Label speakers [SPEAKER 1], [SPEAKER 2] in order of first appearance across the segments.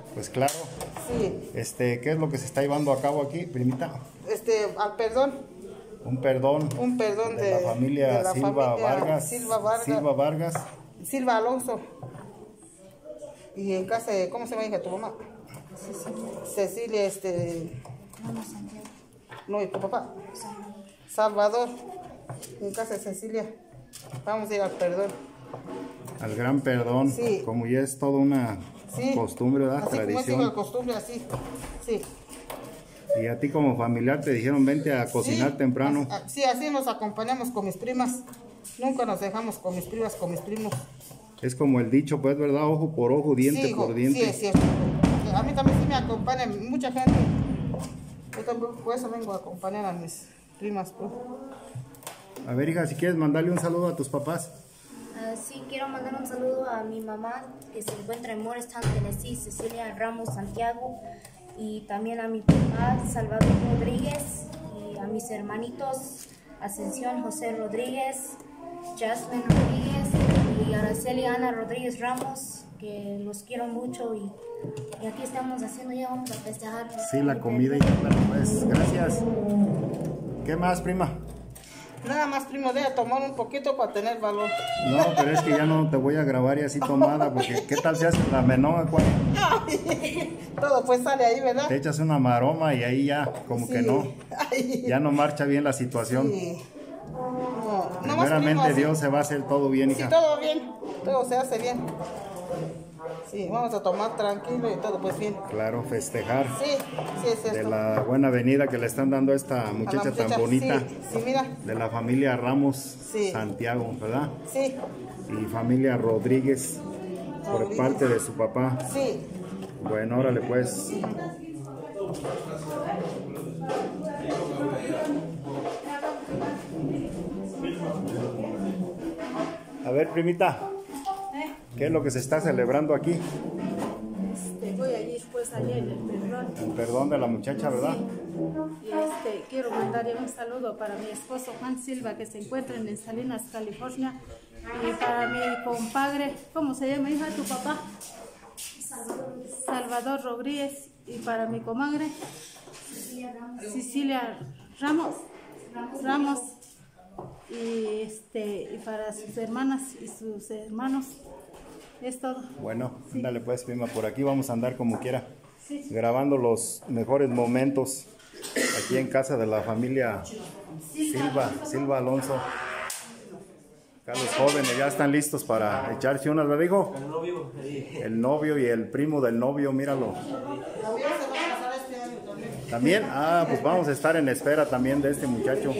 [SPEAKER 1] Pues claro.
[SPEAKER 2] Sí.
[SPEAKER 1] ¿Qué es lo que se está llevando a cabo aquí, primita?
[SPEAKER 2] Al perdón.
[SPEAKER 1] Un perdón.
[SPEAKER 2] Un perdón
[SPEAKER 1] de la familia Silva Vargas.
[SPEAKER 2] Silva Vargas. Silva Alonso. Y en casa de, ¿cómo se llama hija tu mamá? Cecilia, no, ¿y tu papá? Salvador. En casa de Cecilia. Vamos a ir al perdón.
[SPEAKER 1] Al gran perdón.
[SPEAKER 2] Sí.
[SPEAKER 1] Como ya es toda una costumbre, ¿verdad?
[SPEAKER 2] Así
[SPEAKER 1] Tradición.
[SPEAKER 2] como es la costumbre, así. Sí.
[SPEAKER 1] Y a ti como familiar te dijeron vente a cocinar temprano.
[SPEAKER 2] Sí, así nos acompañamos con mis primas. Nunca nos dejamos con mis primas, con mis primos.
[SPEAKER 1] Es como el dicho, pues, ¿verdad? Ojo por ojo, diente por diente.
[SPEAKER 2] Sí, es cierto. A mí también sí me acompaña mucha gente. Yo también por eso vengo a acompañar a mis primas. Pues.
[SPEAKER 1] A ver, hija, si quieres mandarle un saludo a tus papás.
[SPEAKER 3] Sí, quiero mandar un saludo a mi mamá que se encuentra en Morristown, Tennessee, Cecilia Ramos Santiago, y también a mi papá Salvador Rodríguez, y a mis hermanitos Ascensión José Rodríguez, Jasmine Rodríguez y Araceli Ana Rodríguez Ramos, que los quiero mucho y aquí estamos haciendo, ya vamos a festejar.
[SPEAKER 1] Sí, la comida y pues gracias. ¿Qué más, prima?
[SPEAKER 2] Nada más, primo, deja tomar un poquito para tener valor.
[SPEAKER 1] No, pero es que ya no te voy a grabar y así tomada, porque ¿qué tal se hace la menor?
[SPEAKER 2] Todo pues sale ahí, ¿verdad?
[SPEAKER 1] Te echas una maroma y ahí ya, como que no. Ya no marcha bien la situación.
[SPEAKER 2] Sí. No,
[SPEAKER 1] primeramente Dios se va a hacer todo bien, hija.
[SPEAKER 2] Sí, todo bien, todo se hace bien. Sí, vamos a tomar tranquilo y todo pues bien.
[SPEAKER 1] Claro, festejar.
[SPEAKER 2] Sí, es esto.
[SPEAKER 1] De la buena venida que le están dando a esta muchacha tan bonita.
[SPEAKER 2] Sí, mira.
[SPEAKER 1] De la familia Ramos Santiago, ¿verdad?
[SPEAKER 2] Sí.
[SPEAKER 1] Y familia Rodríguez, por parte de su papá.
[SPEAKER 2] Sí.
[SPEAKER 1] Bueno, órale pues. A ver, primita. ¿Qué es lo que se está celebrando aquí?
[SPEAKER 4] Voy allí pues allá en el perdón.
[SPEAKER 1] El perdón de la muchacha, ¿verdad?
[SPEAKER 4] Sí. Y quiero mandarle un saludo para mi esposo Juan Silva, que se encuentra en Salinas, California. Y para mi compadre, ¿cómo se llama, hija, tu papá? Salvador Rodríguez. Y para mi comadre, Cecilia Ramos. Y para sus hermanas y sus hermanos. Es todo.
[SPEAKER 1] Bueno, dale pues, prima, por aquí vamos a andar como quiera, grabando los mejores momentos aquí en casa de la familia Silva Alonso. Acá los jóvenes ya están listos para echarse unas, ¿verdad, hijo? El novio y el primo del novio, míralo. ¿También? Ah, pues vamos a estar en espera también de este muchacho.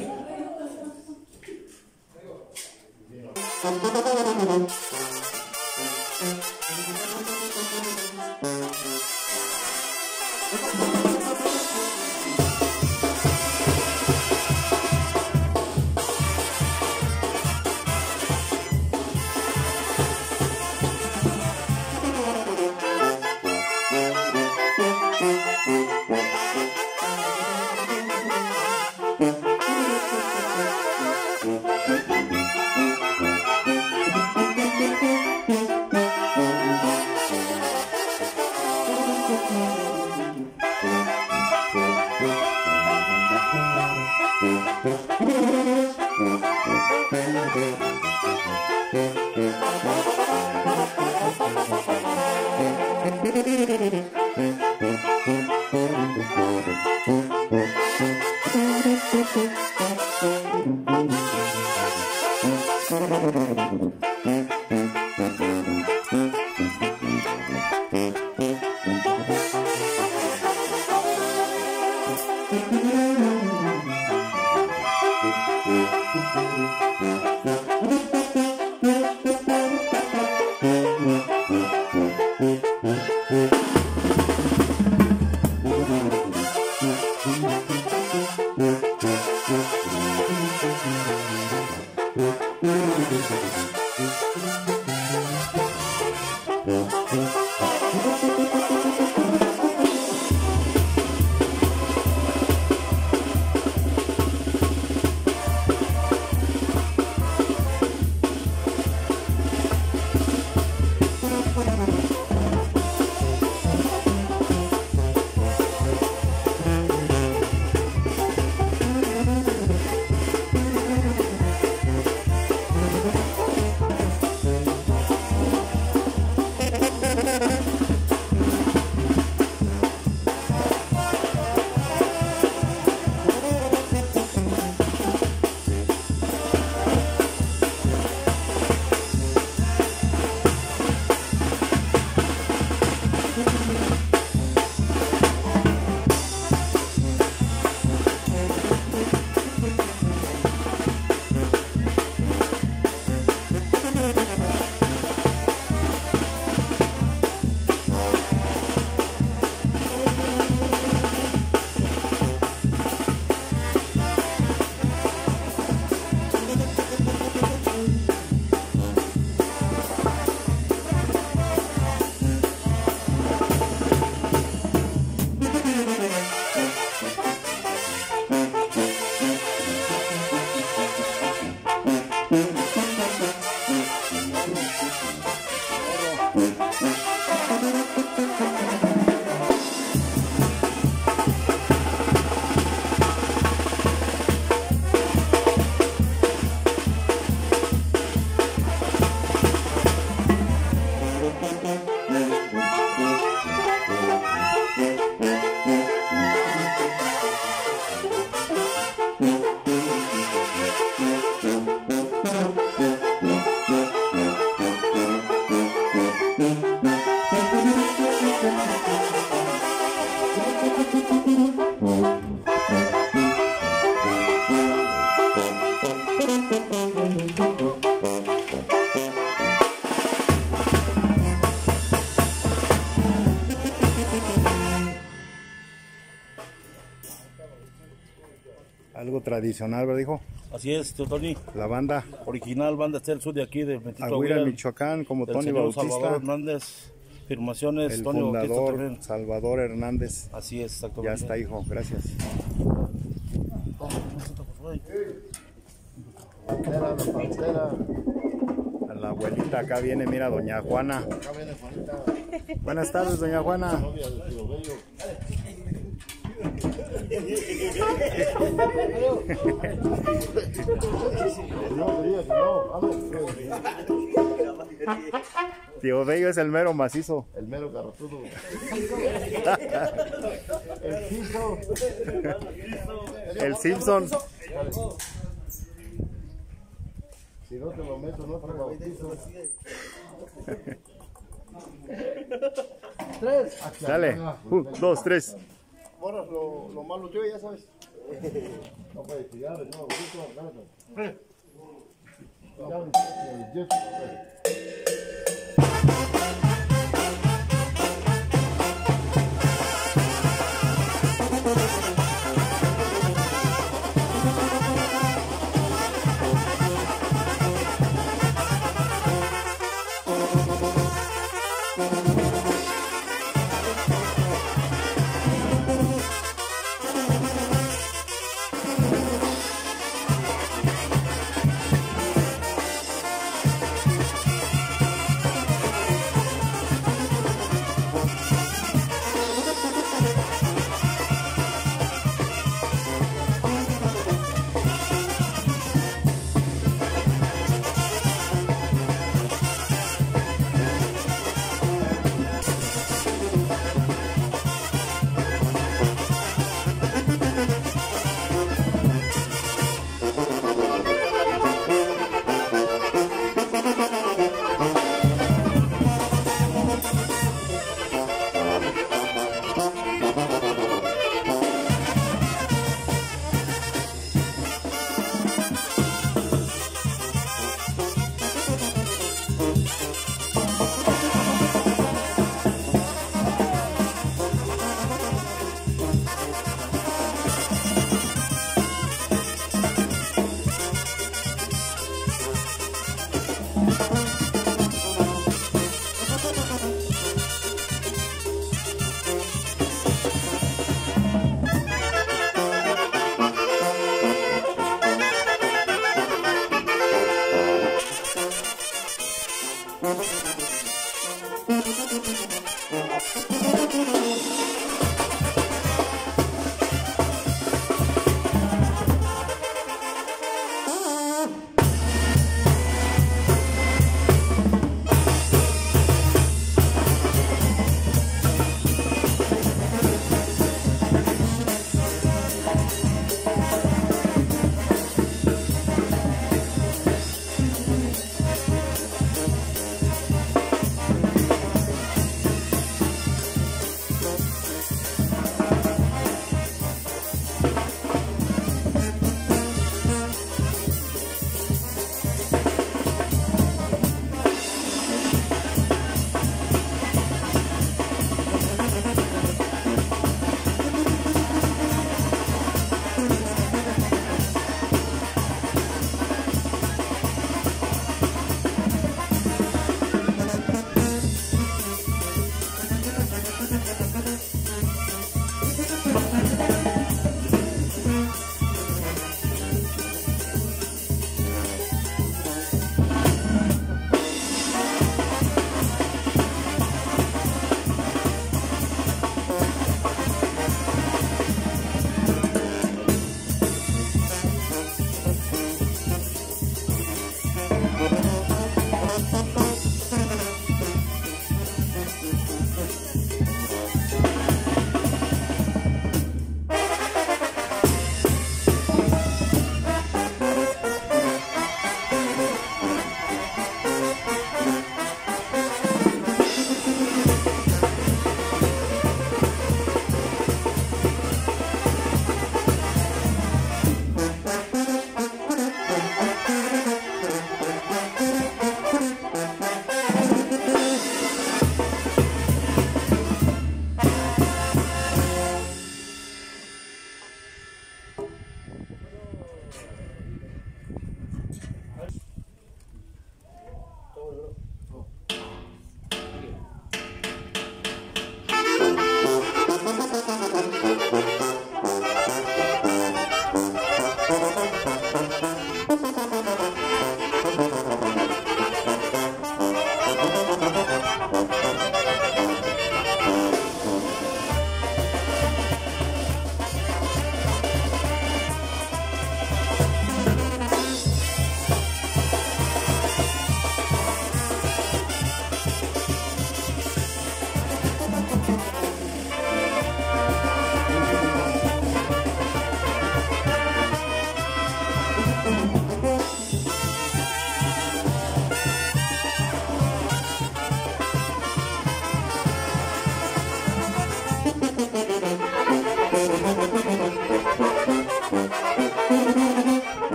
[SPEAKER 1] Algo tradicional, ¿verdad, hijo?
[SPEAKER 5] Así es, tío Tony.
[SPEAKER 1] La banda
[SPEAKER 5] Original, banda del sur de aquí, de
[SPEAKER 1] Agüira, Michoacán, como
[SPEAKER 5] del
[SPEAKER 1] Tony
[SPEAKER 5] señor
[SPEAKER 1] Bautista.
[SPEAKER 5] Salvador Hernández. Firmaciones,
[SPEAKER 1] El
[SPEAKER 5] Tony Bautista
[SPEAKER 1] fundador,
[SPEAKER 5] también.
[SPEAKER 1] Salvador Hernández.
[SPEAKER 5] Así es,
[SPEAKER 1] Ya
[SPEAKER 5] exactamente.
[SPEAKER 1] está, hijo, gracias. La abuelita acá viene, mira, doña Juana. Buenas tardes, doña Juana. Tío Bello es el mero macizo.
[SPEAKER 6] El mero garrotudo. El piso.
[SPEAKER 1] El Simpson.
[SPEAKER 6] Si no te lo meto, no te bautizo. Tres.
[SPEAKER 1] Dale. 1, 2, 3.
[SPEAKER 6] Bueno, lo malo yo, ya sabes. No puedes tirar, no,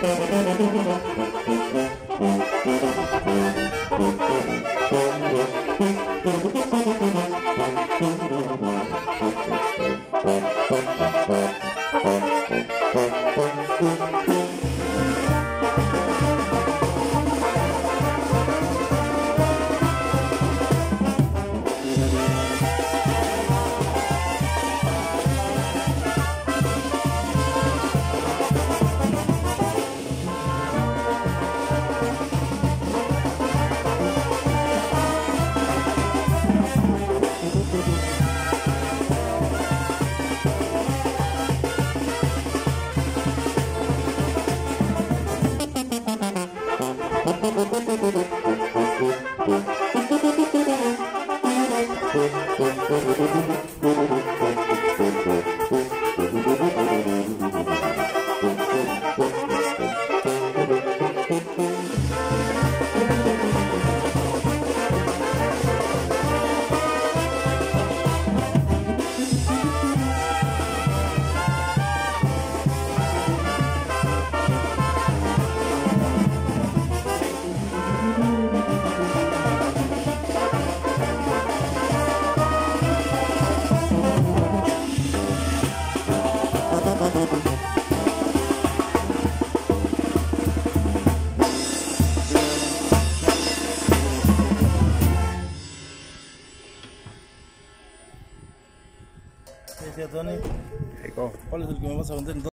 [SPEAKER 5] Tía Tony, ¿cuál es el que me vas a vender?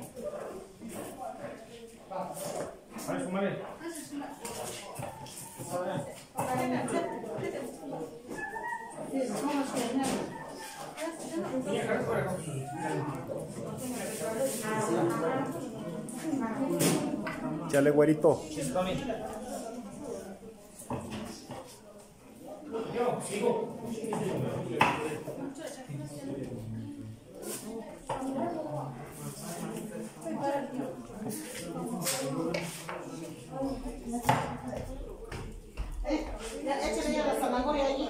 [SPEAKER 1] Chale, güerito.
[SPEAKER 2] Échale ya la zanahoria allí.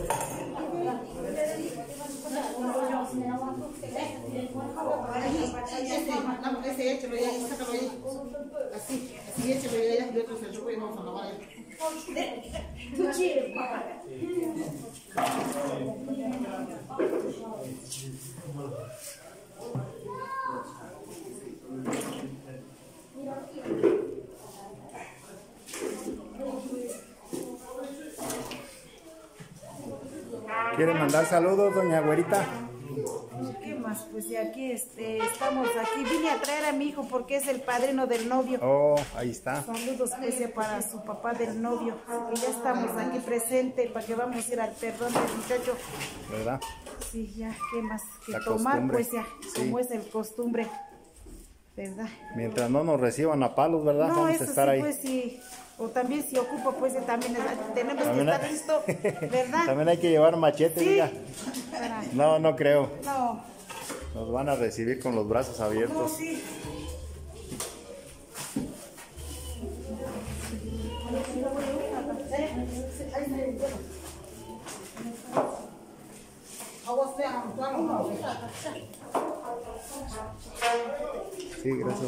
[SPEAKER 2] Ese échalo ya, sácalo ahí. Así, échalo ya, y otro se chupa y vamos a lavar ahí.
[SPEAKER 1] ¿Quiere mandar saludos, doña Güerita?
[SPEAKER 7] ¿Qué más? Pues de aquí estamos aquí. Vine a traer a mi hijo porque es el padrino del novio.
[SPEAKER 1] Oh, ahí está.
[SPEAKER 7] Saludos pues para su papá del novio. Que ya estamos aquí presente para que vamos a ir al perdón del muchacho.
[SPEAKER 1] ¿Verdad?
[SPEAKER 7] Sí, ya, ¿qué más? Que
[SPEAKER 1] La
[SPEAKER 7] tomar
[SPEAKER 1] costumbre.
[SPEAKER 7] pues ya,
[SPEAKER 1] Sí.
[SPEAKER 7] como es el costumbre. ¿Verdad?
[SPEAKER 1] Mientras no nos reciban a palos, ¿verdad?
[SPEAKER 7] No,
[SPEAKER 1] Vamos
[SPEAKER 7] eso
[SPEAKER 1] a estar
[SPEAKER 7] sí,
[SPEAKER 1] ahí.
[SPEAKER 7] pues sí. O también si ocupa, pues también tenemos
[SPEAKER 1] También
[SPEAKER 7] que
[SPEAKER 1] hay-
[SPEAKER 7] estar listo, ¿verdad?
[SPEAKER 1] También hay que llevar machete,
[SPEAKER 7] Sí.
[SPEAKER 1] diga.
[SPEAKER 7] Para-
[SPEAKER 1] No, no creo.
[SPEAKER 7] No,
[SPEAKER 1] Nos van a recibir con los brazos
[SPEAKER 7] no,
[SPEAKER 1] abiertos.
[SPEAKER 7] sí.
[SPEAKER 1] Sí, gracias.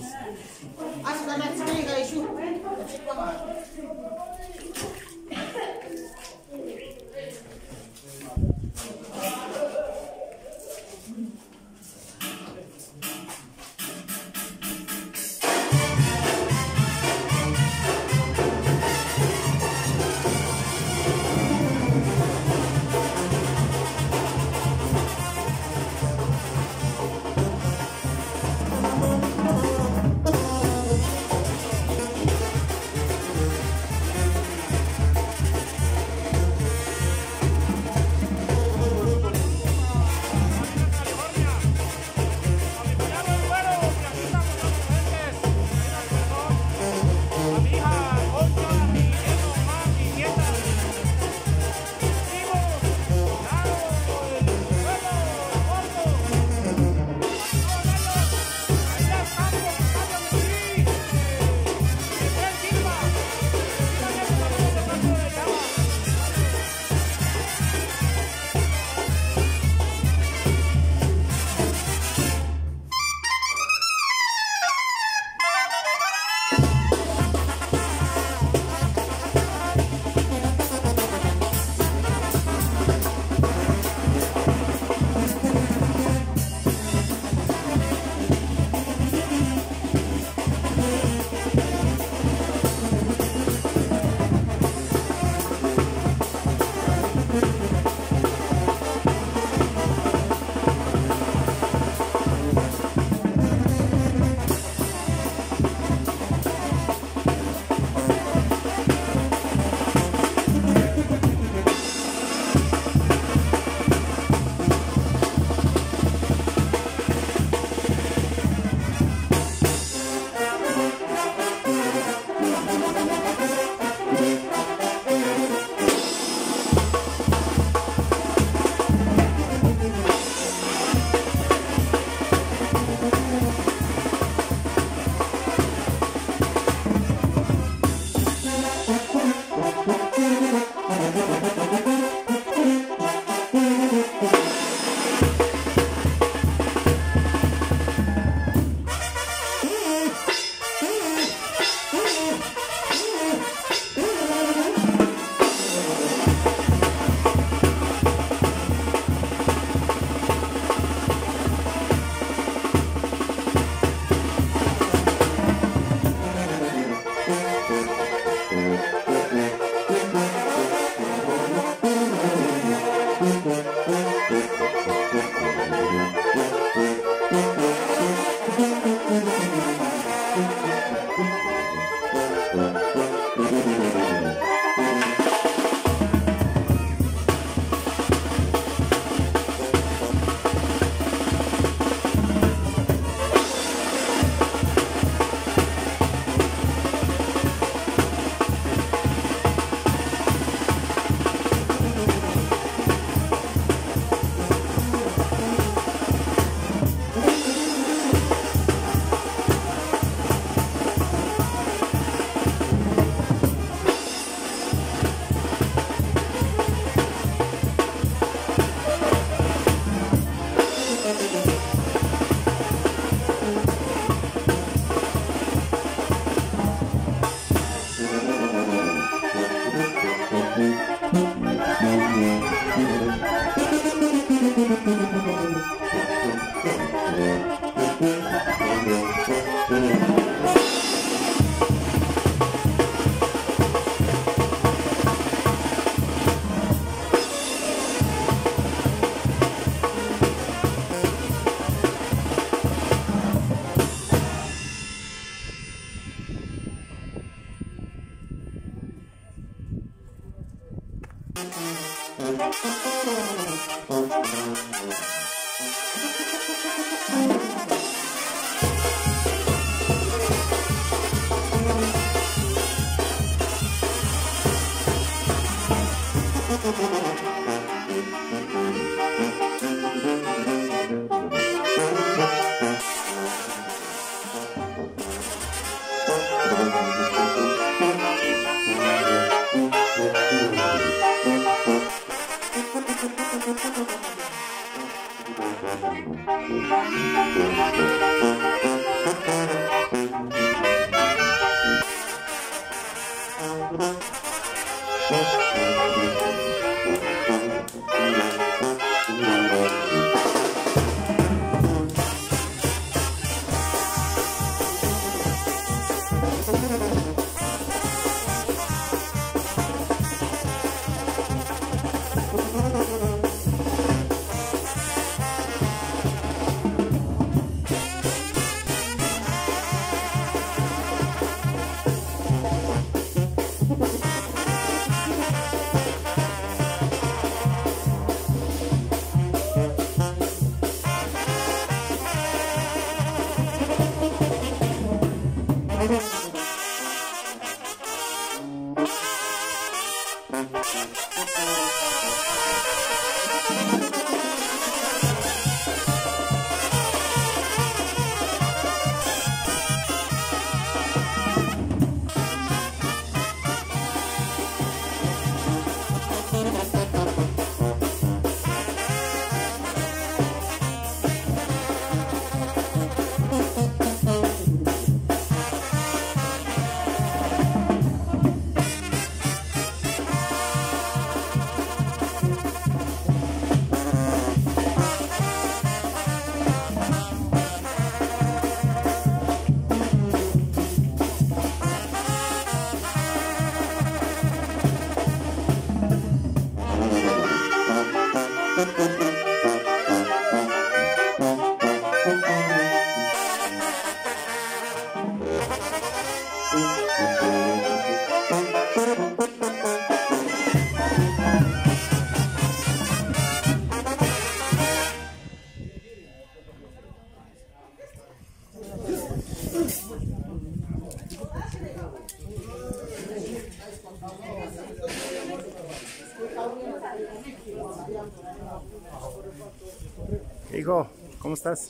[SPEAKER 1] Hijo, ¿cómo estás?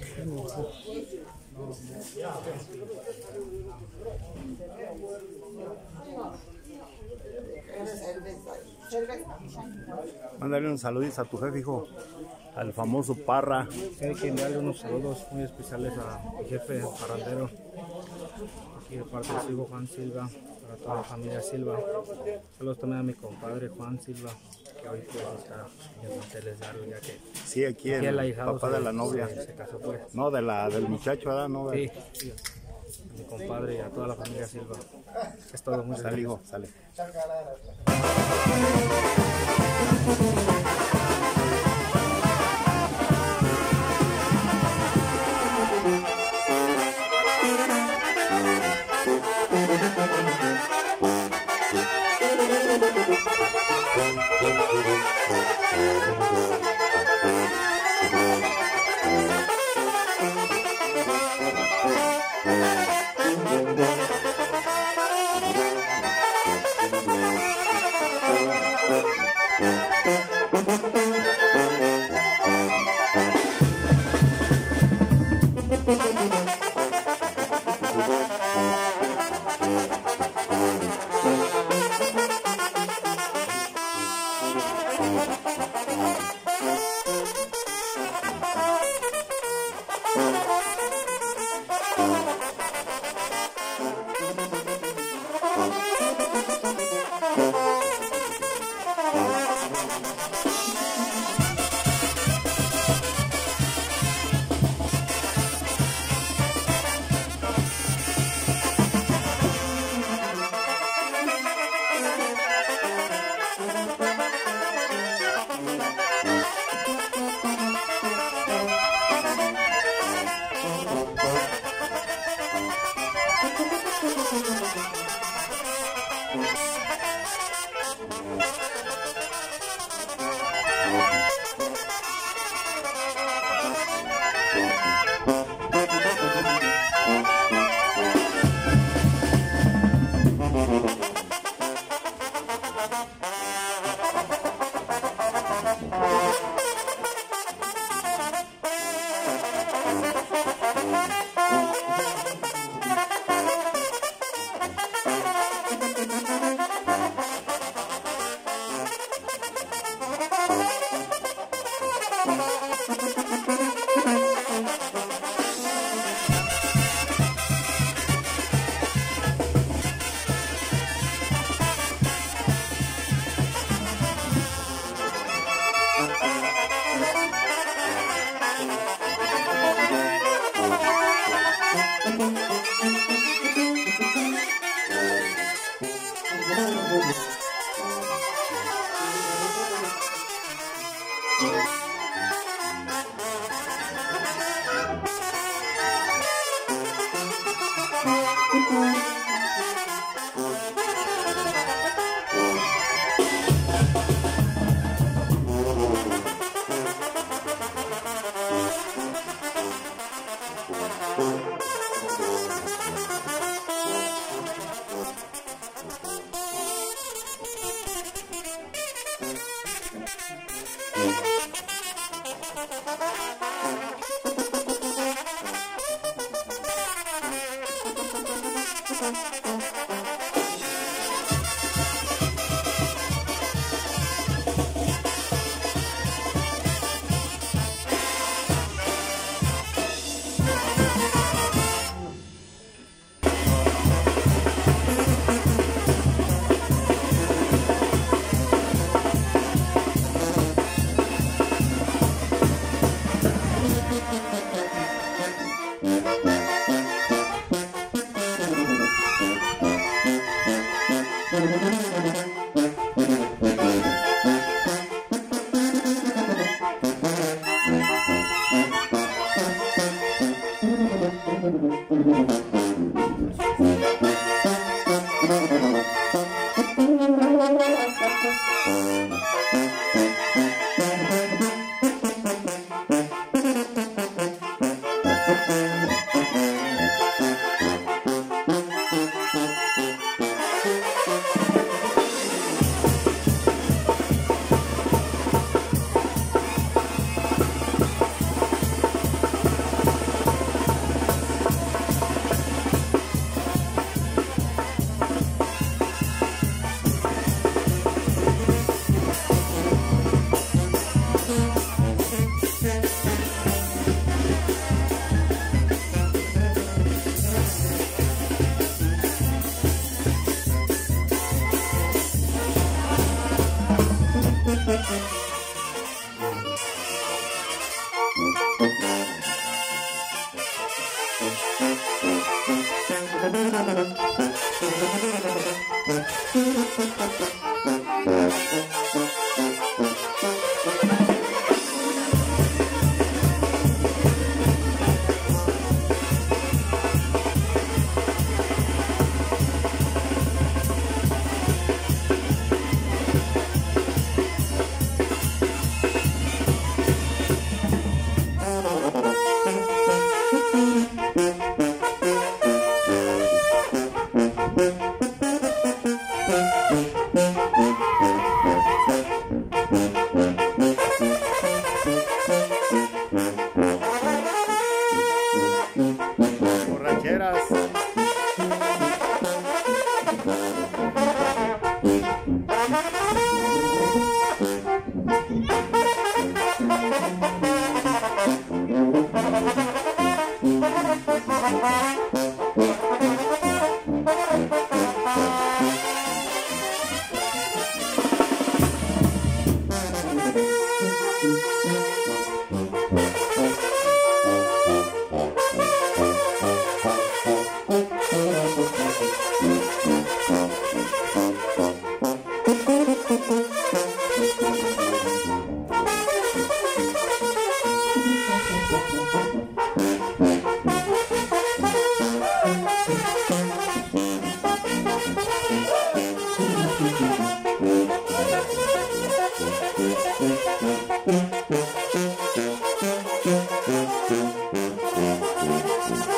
[SPEAKER 1] Mándale unos saludos a tu jefe, hijo, al famoso Parra.
[SPEAKER 8] Hay que enviarle unos saludos muy especiales a mi jefe parrandero, aquí de parte de su hijo Juan Silva, para toda la familia Silva. Saludos también a mi compadre Juan Silva, que hoy pues está en manteles de algo, ya que
[SPEAKER 1] sí, aquí el papá de la novia.
[SPEAKER 8] Se casó pues.
[SPEAKER 1] No, del muchacho, ¿verdad? No,
[SPEAKER 8] sí, sí. A mi compadre y a toda la familia Silva. Es todo, muy
[SPEAKER 1] sale, hijo, sale.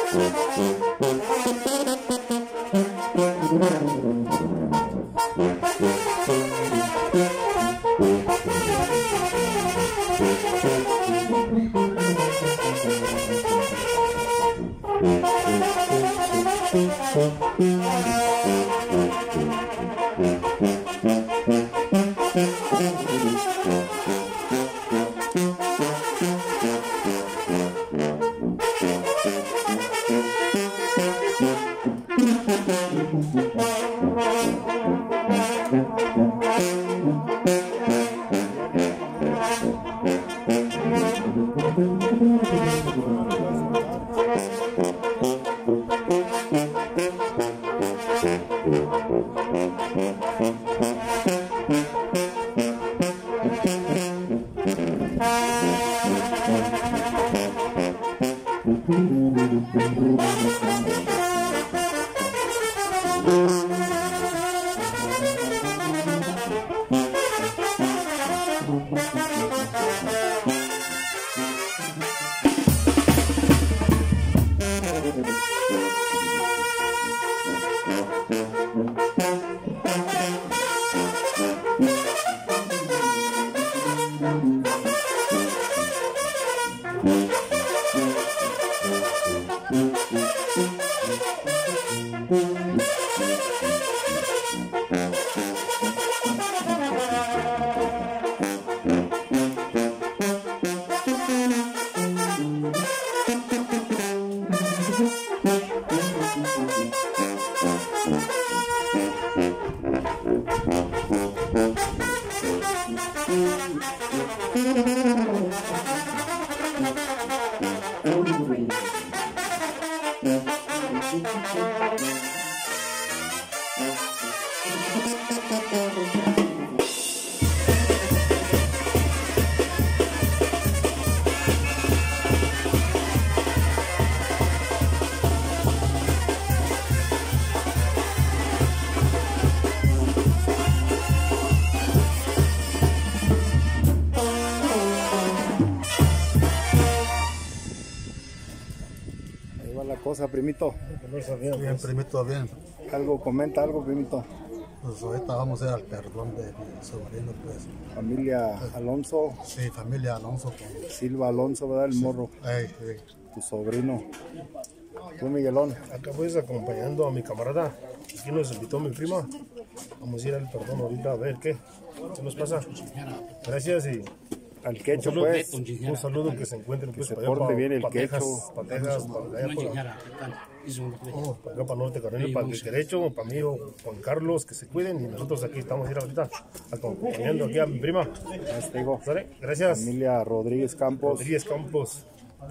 [SPEAKER 1] Primito.
[SPEAKER 6] Bien, primito, bien.
[SPEAKER 1] Algo, comenta algo, primito.
[SPEAKER 6] Pues ahorita vamos a ir al perdón de mi sobrino, pues.
[SPEAKER 1] Familia Alonso.
[SPEAKER 6] Sí, familia Alonso.
[SPEAKER 1] Silva Alonso, ¿verdad? El morro. Tu sobrino. Tú, Miguelón.
[SPEAKER 9] Acá pues acompañando a mi camarada. Aquí nos invitó mi prima. Vamos a ir al perdón ahorita a ver qué nos pasa. Gracias y
[SPEAKER 1] al quecho, pues.
[SPEAKER 9] Un saludo, que se encuentren, pues,
[SPEAKER 1] que se porte bien el quecho.
[SPEAKER 9] Para Texas, para allá, para acá, para Norte Carolina, para el derecho, para mí, Juan Carlos, que se cuiden. Y nosotros aquí estamos ahorita acompañando aquí a mi prima. Gracias.
[SPEAKER 1] Familia Rodríguez Campos.
[SPEAKER 9] Rodríguez Campos.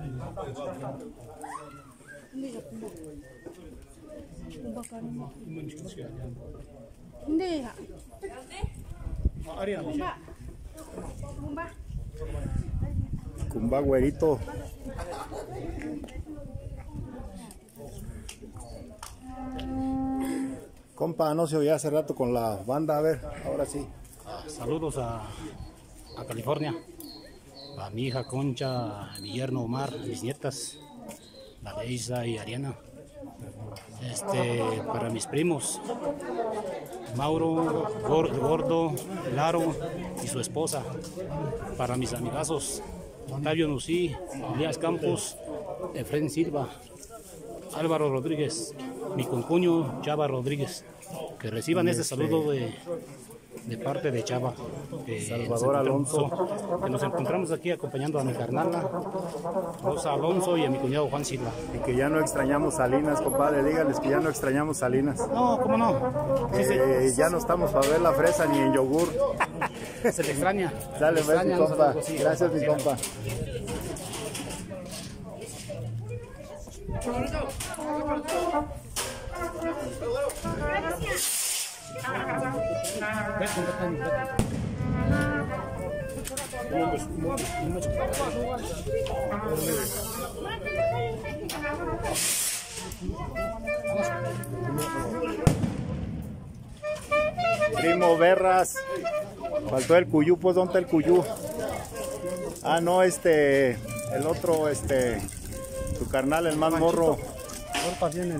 [SPEAKER 1] Cumba güerito. Compa, no se oía hace rato con la banda, a ver, ahora sí.
[SPEAKER 10] Saludos a California, a mi hija Concha, a mi yerno Omar, a mis nietas, la de Isa y Ariana. Para mis primos, Mauro, Gordo, Laro y su esposa. Para mis amigazos, Octavio Nusí, Elías Campos, Efren Silva, Álvaro Rodríguez, mi concuño Chava Rodríguez. Que reciban este saludo de parte de Chava,
[SPEAKER 1] Salvador Alonso,
[SPEAKER 10] que nos encontramos aquí acompañando a mi carnala Rosa Alonso y a mi cuñado Juan Silva.
[SPEAKER 1] Y que ya no extrañamos Salinas, compadre, dígales que ya no extrañamos Salinas.
[SPEAKER 10] No, ¿cómo no?
[SPEAKER 1] Ya no estamos para ver la fresa ni en yogur.
[SPEAKER 10] Se le extraña.
[SPEAKER 1] Dale, pues, mi compa. Gracias, mi compa. Primo Berras, faltó el cuyú, pues ¿dónde está el cuyú? Ah, no, el otro, tu carnal, el más morro.
[SPEAKER 10] tortas vienen.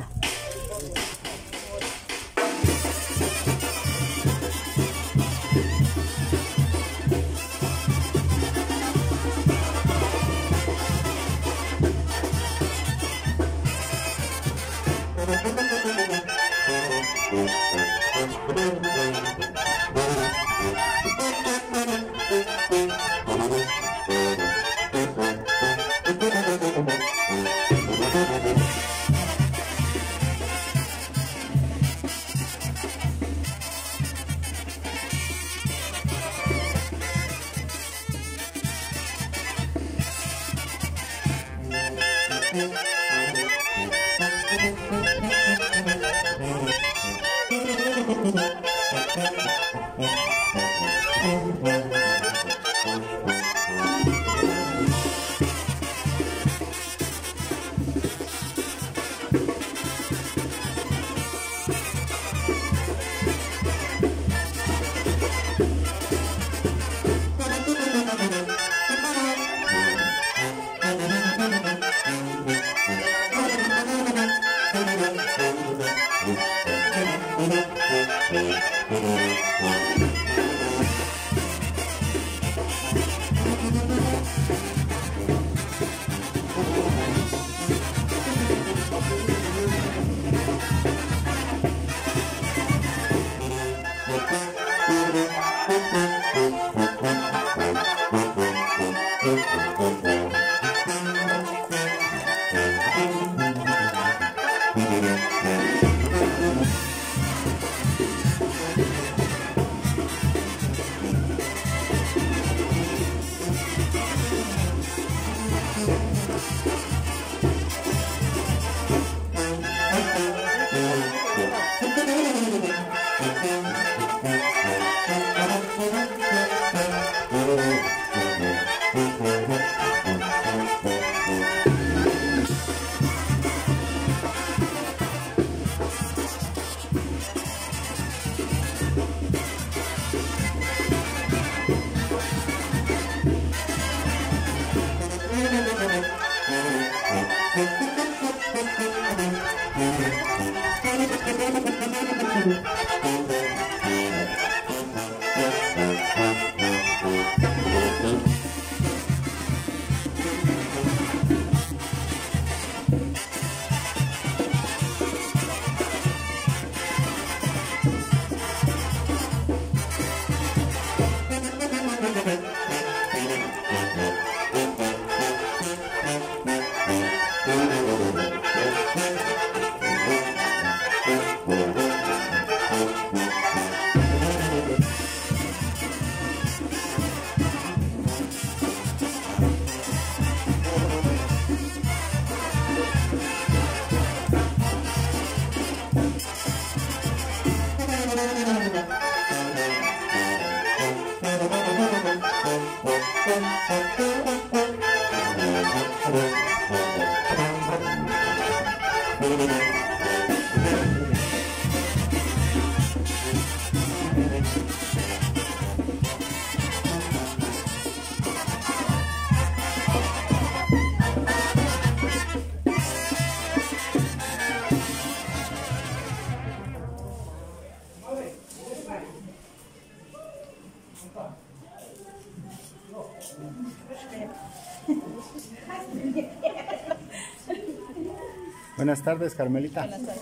[SPEAKER 1] Buenas tardes, Carmelita.
[SPEAKER 7] Buenas tardes.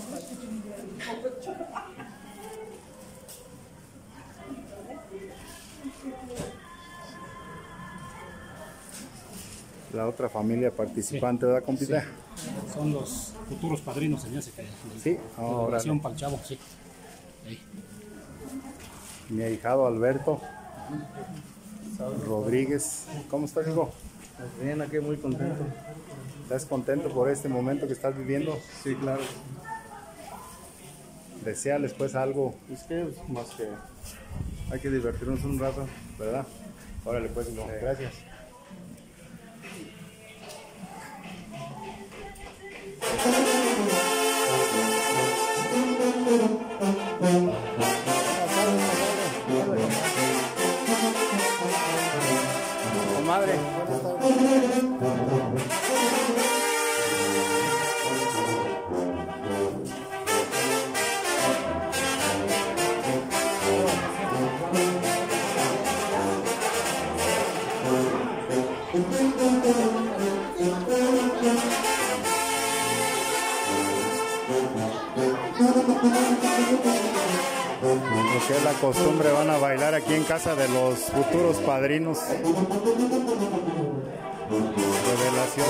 [SPEAKER 1] La otra familia participante, ¿verdad, compita?
[SPEAKER 10] Sí. Son los futuros padrinos, se me hace que.
[SPEAKER 1] Sí, ahora.
[SPEAKER 10] Para el chavo, sí. Ahí.
[SPEAKER 1] Mi ahijado Alberto Rodríguez. ¿Cómo estás, hijo?
[SPEAKER 11] Bien, aquí muy contento.
[SPEAKER 1] ¿Estás contento por este momento que estás viviendo?
[SPEAKER 11] Sí, claro.
[SPEAKER 1] Deseales pues algo.
[SPEAKER 11] Es que más que hay que divertirnos un rato,
[SPEAKER 1] ¿verdad? Órale pues, hijo. Gracias. Comadre. Lo que es la costumbre, van a bailar aquí en casa de los futuros padrinos. Revelación.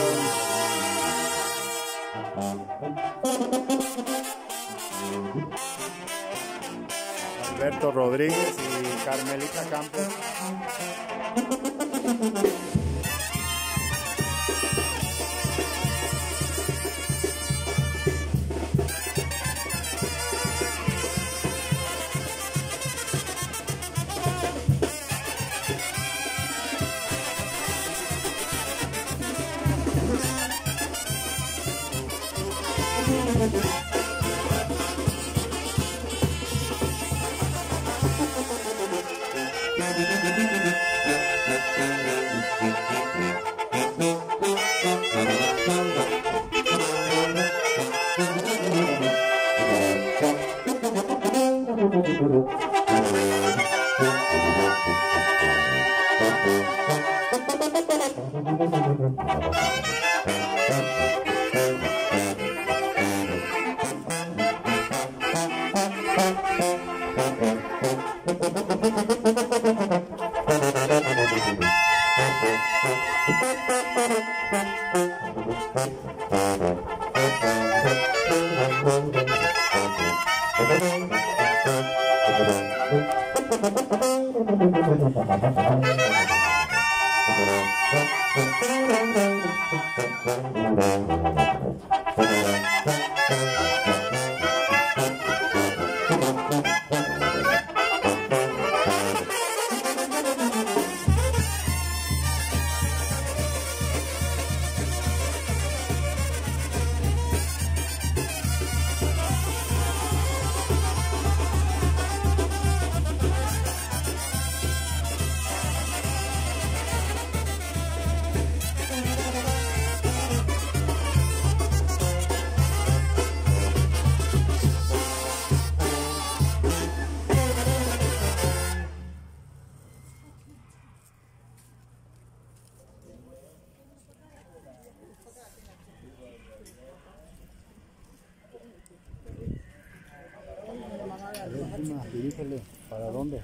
[SPEAKER 1] Alberto Rodríguez y Carmelita Campos. Dirígele, ¿para dónde?